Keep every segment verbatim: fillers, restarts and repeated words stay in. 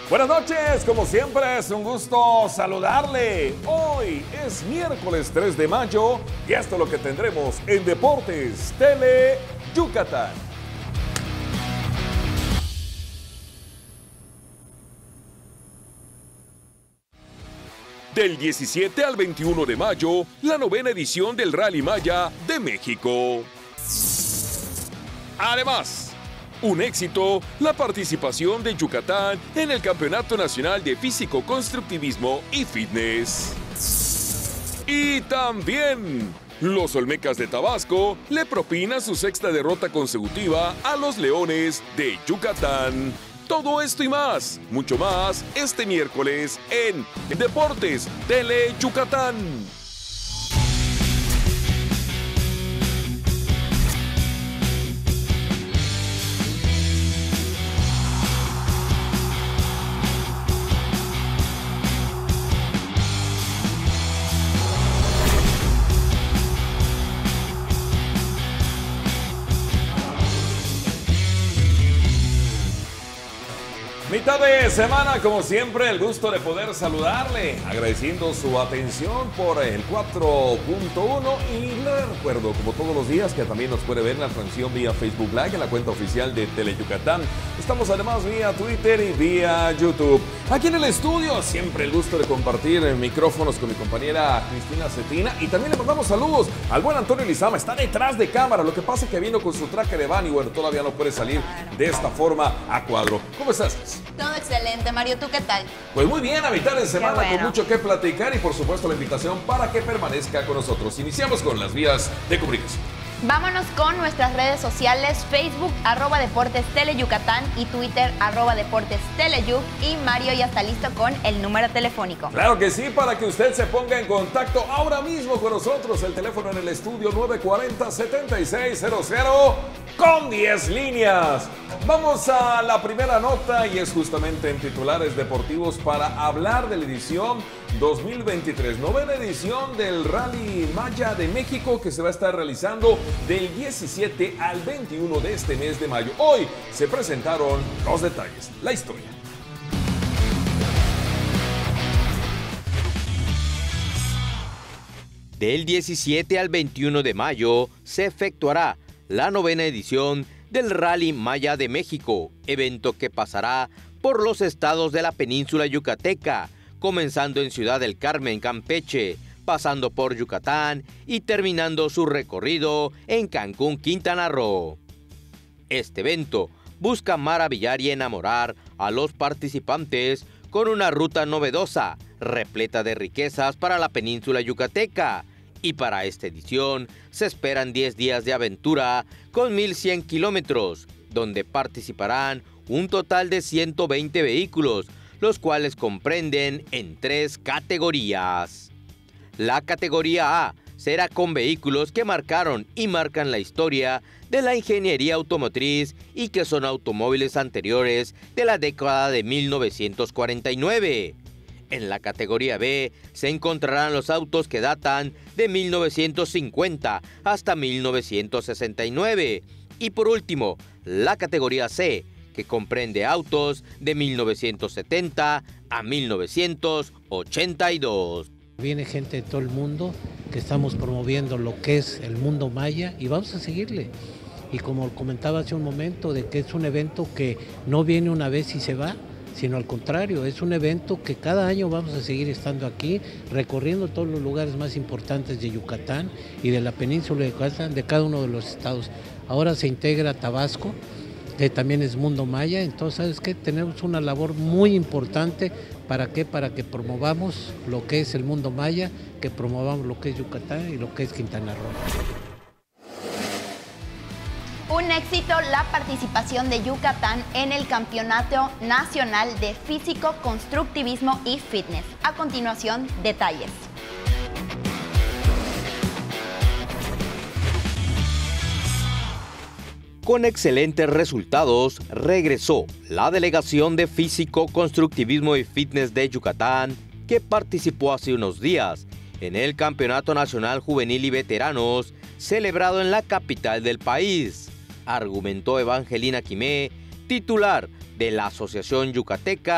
Buenas noches, como siempre es un gusto saludarle. Hoy es miércoles tres de mayo y esto es lo que tendremos en Deportes Tele Yucatán. Del diecisiete al veintiuno de mayo, la novena edición del Rally Maya de México. Además, un éxito, la participación de Yucatán en el Campeonato Nacional de Físico-Constructivismo y Fitness. Y también, los Olmecas de Tabasco le propinan su sexta derrota consecutiva a los Leones de Yucatán. Todo esto y más, mucho más, este miércoles en Deportes Tele Yucatán. Mitad de semana, como siempre, el gusto de poder saludarle, agradeciendo su atención por el cuatro punto uno y le recuerdo, como todos los días, que también nos puede ver en la transmisión vía Facebook Live, en la cuenta oficial de Tele Yucatán. Estamos además vía Twitter y vía YouTube. Aquí en el estudio, siempre el gusto de compartir micrófonos con mi compañera Cristina Cetina, y también le mandamos saludos al buen Antonio Lizama, está detrás de cámara, lo que pasa es que vino con su traje de van y bueno, todavía no puede salir de esta forma a cuadro. ¿Cómo estás? Todo excelente, Mario, ¿tú qué tal? Pues muy bien, a mitad de semana bueno. con mucho que platicar y por supuesto la invitación para que permanezca con nosotros. Iniciamos con las vías de comunicación. Vámonos con nuestras redes sociales, Facebook, arroba Deportes Tele Yucatán y Twitter, arroba Deportes Teleyuc. Y Mario ya está listo con el número telefónico. Claro que sí, para que usted se ponga en contacto ahora mismo con nosotros. El teléfono en el estudio nueve cuatro cero, siete seis cero cero con diez líneas. Vamos a la primera nota y es justamente en titulares deportivos para hablar de la edición dos mil veintitrés, novena edición del Rally Maya de México, que se va a estar realizando del diecisiete al veintiuno de este mes de mayo. Hoy se presentaron los detalles, la historia. Del diecisiete al veintiuno de mayo se efectuará la novena edición del Rally Maya de México, evento que pasará por los estados de la península yucateca, comenzando en Ciudad del Carmen, Campeche, pasando por Yucatán y terminando su recorrido en Cancún, Quintana Roo. Este evento busca maravillar y enamorar a los participantes con una ruta novedosa, repleta de riquezas para la península yucateca. Y para esta edición se esperan diez días de aventura con mil cien kilómetros, donde participarán un total de ciento veinte vehículos, los cuales comprenden en tres categorías. La categoría A será con vehículos que marcaron y marcan la historia de la ingeniería automotriz y que son automóviles anteriores de la década de mil novecientos cuarenta y nueve. En la categoría B se encontrarán los autos que datan de mil novecientos cincuenta hasta mil novecientos sesenta y nueve. Y por último, la categoría C, que comprende autos de mil novecientos setenta a mil novecientos ochenta y dos. Viene gente de todo el mundo que estamos promoviendo lo que es el mundo maya y vamos a seguirle. Y como comentaba hace un momento, de que es un evento que no viene una vez y se va, sino al contrario, es un evento que cada año vamos a seguir estando aquí, recorriendo todos los lugares más importantes de Yucatán y de la península de Yucatán, de cada uno de los estados. Ahora se integra Tabasco, que también es mundo maya, entonces ¿sabes qué? Tenemos una labor muy importante. ¿Para qué? Para que promovamos lo que es el mundo maya, que promovamos lo que es Yucatán y lo que es Quintana Roo. Un éxito la participación de Yucatán en el Campeonato Nacional de Físico, Constructivismo y Fitness. A continuación, detalles. Con excelentes resultados, regresó la delegación de Físico, Constructivismo y Fitness de Yucatán, que participó hace unos días en el Campeonato Nacional Juvenil y Veteranos, celebrado en la capital del país, argumentó Evangelina Quimé, titular de la Asociación Yucateca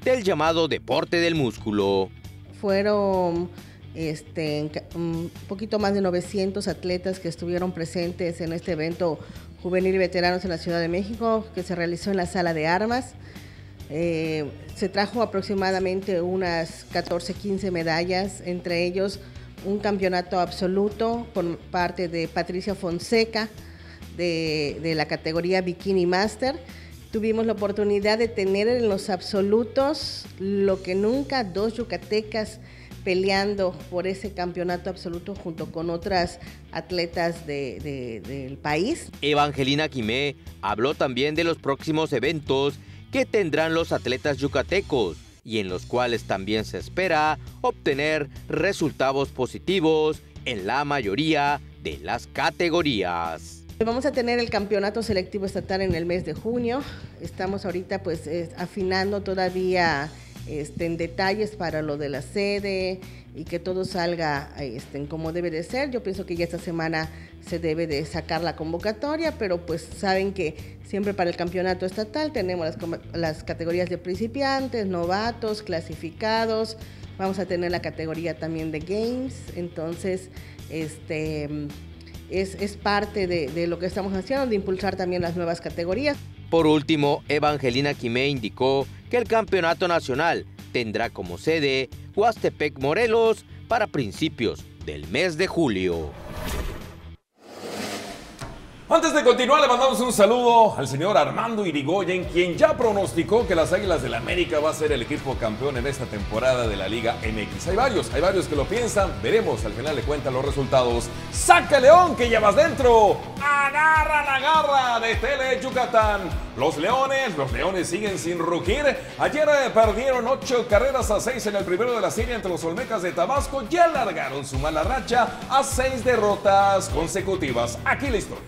del llamado deporte del músculo. Fueron este, un poquito más de novecientos atletas que estuvieron presentes en este evento juvenil y veteranos en la Ciudad de México, que se realizó en la Sala de Armas. Eh, se trajo aproximadamente unas catorce, quince medallas, entre ellos un campeonato absoluto por parte de Patricia Fonseca de, de la categoría Bikini Master. Tuvimos la oportunidad de tener en los absolutos lo que nunca, dos yucatecas peleando por ese campeonato absoluto junto con otras atletas de, de, del país. Evangelina Quimé habló también de los próximos eventos que tendrán los atletas yucatecos y en los cuales también se espera obtener resultados positivos en la mayoría de las categorías. Vamos a tener el campeonato selectivo estatal en el mes de junio. Estamos ahorita pues eh, afinando todavía este, en detalles para lo de la sede y que todo salga este, como debe de ser. Yo pienso que ya esta semana se debe de sacar la convocatoria, pero pues saben que siempre para el campeonato estatal tenemos las, las categorías de principiantes, novatos, clasificados. Vamos a tener la categoría también de games, entonces este... Es, es parte de, de lo que estamos haciendo, de impulsar también las nuevas categorías. Por último, Evangelina Quimé indicó que el campeonato nacional tendrá como sede Huastepec, Morelos, para principios del mes de julio. Antes de continuar, le mandamos un saludo al señor Armando Irigoyen, quien ya pronosticó que las Águilas del la América va a ser el equipo campeón en esta temporada de la Liga M X. Hay varios, hay varios que lo piensan. Veremos al final de cuentas los resultados. ¡Saca León, que ya vas dentro! ¡Agarra la garra de Tele Yucatán! Los Leones, los Leones siguen sin rugir. Ayer eh, perdieron ocho carreras a seis en el primero de la serie entre los Olmecas de Tabasco. Ya alargaron su mala racha a seis derrotas consecutivas. Aquí la historia.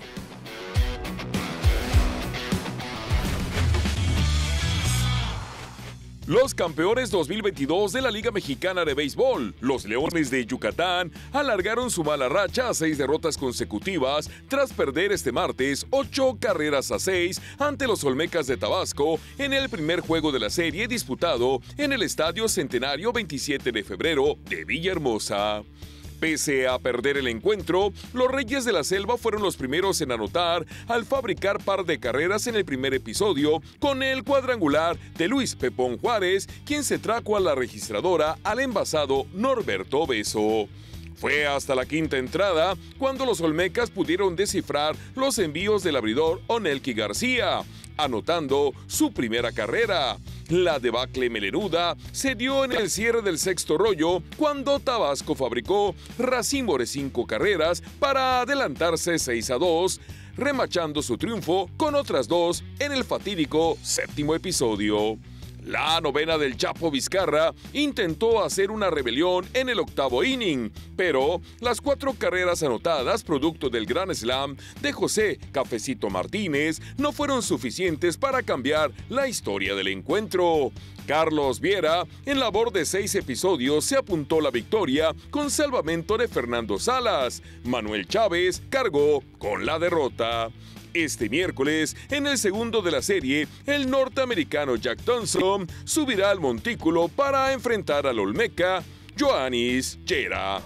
Los campeones dos mil veintidós de la Liga Mexicana de Béisbol, los Leones de Yucatán, alargaron su mala racha a seis derrotas consecutivas tras perder este martes ocho carreras a seis ante los Olmecas de Tabasco en el primer juego de la serie disputado en el Estadio Centenario veintisiete de febrero de Villahermosa. Pese a perder el encuentro, los Reyes de la Selva fueron los primeros en anotar al fabricar par de carreras en el primer episodio con el cuadrangular de Luis Pepón Juárez, quien se trajo a la registradora al envasado Norberto Beso. Fue hasta la quinta entrada cuando los Olmecas pudieron descifrar los envíos del abridor Onelki García, anotando su primera carrera. La debacle melenuda se dio en el cierre del sexto rollo cuando Tabasco fabricó racimo de cinco carreras para adelantarse seis a dos, remachando su triunfo con otras dos en el fatídico séptimo episodio. La novena del Chapo Vizcarra intentó hacer una rebelión en el octavo inning, pero las cuatro carreras anotadas producto del Grand Slam de José Cafecito Martínez no fueron suficientes para cambiar la historia del encuentro. Carlos Viera, en labor de seis episodios, se apuntó la victoria con salvamento de Fernando Salas. Manuel Chávez cargó con la derrota. Este miércoles, en el segundo de la serie, el norteamericano Jack Thompson subirá al montículo para enfrentar al Olmeca Yoanis Llera.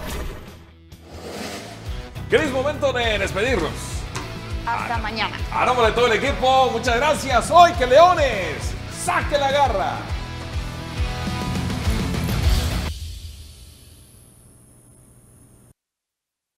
¿Qué es momento de despedirnos? Hasta mañana. A nombre de todo el equipo, muchas gracias. Hoy que Leones saque la garra.